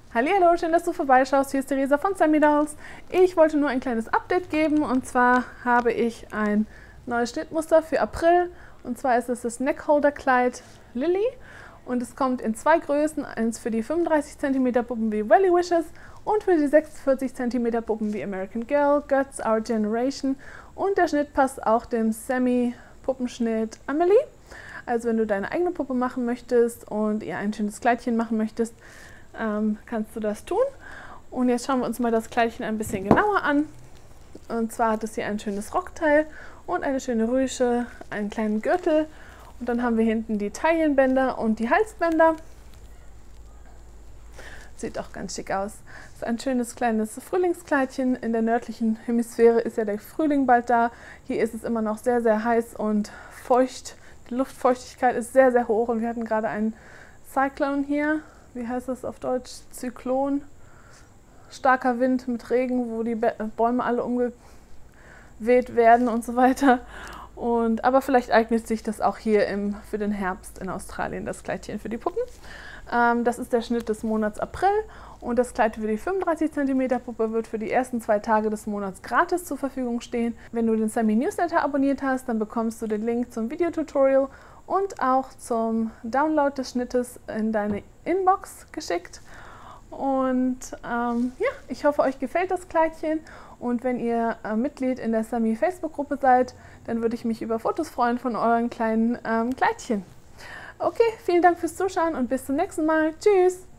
Hallihallo, schön, dass du vorbeischaust. Hier ist Theresa von Sammy Dolls. Ich wollte nur ein kleines Update geben und zwar habe ich ein neues Schnittmuster für April und zwar ist es das Neckholder-Kleid Lily und es kommt in zwei Größen, eins für die 35 cm Puppen wie Welly Wishes und für die 46 cm Puppen wie American Girl, Guts, Our Generation und der Schnitt passt auch dem Sammy Puppenschnitt Amelie. Also wenn du deine eigene Puppe machen möchtest und ihr ein schönes Kleidchen machen möchtest, kannst du das tun. Und jetzt schauen wir uns mal das Kleidchen ein bisschen genauer an. Und zwar hat es hier ein schönes Rockteil und eine schöne Rüsche, einen kleinen Gürtel. Und dann haben wir hinten die Taillenbänder und die Halsbänder. Sieht auch ganz schick aus. Das ist ein schönes kleines Frühlingskleidchen. In der nördlichen Hemisphäre ist ja der Frühling bald da. Hier ist es immer noch sehr, sehr heiß und feucht. Die Luftfeuchtigkeit ist sehr, sehr hoch und wir hatten gerade einen Cyclone hier. Wie heißt das auf Deutsch? Zyklon. Starker Wind mit Regen, wo die Bäume alle umgeweht werden und so weiter. Aber vielleicht eignet sich das auch hier für den Herbst in Australien, das Kleidchen für die Puppen. Das ist der Schnitt des Monats April und das Kleid für die 35 cm Puppe wird für die ersten 2 Tage des Monats gratis zur Verfügung stehen. Wenn du den Sammy Newsletter abonniert hast, dann bekommst du den Link zum Videotutorial und auch zum Download des Schnittes in deine Inbox geschickt. Und ja, ich hoffe, euch gefällt das Kleidchen. Und wenn ihr Mitglied in der Sammy Facebook-Gruppe seid, dann würde ich mich über Fotos freuen von euren kleinen Kleidchen. Okay, vielen Dank fürs Zuschauen und bis zum nächsten Mal. Tschüss!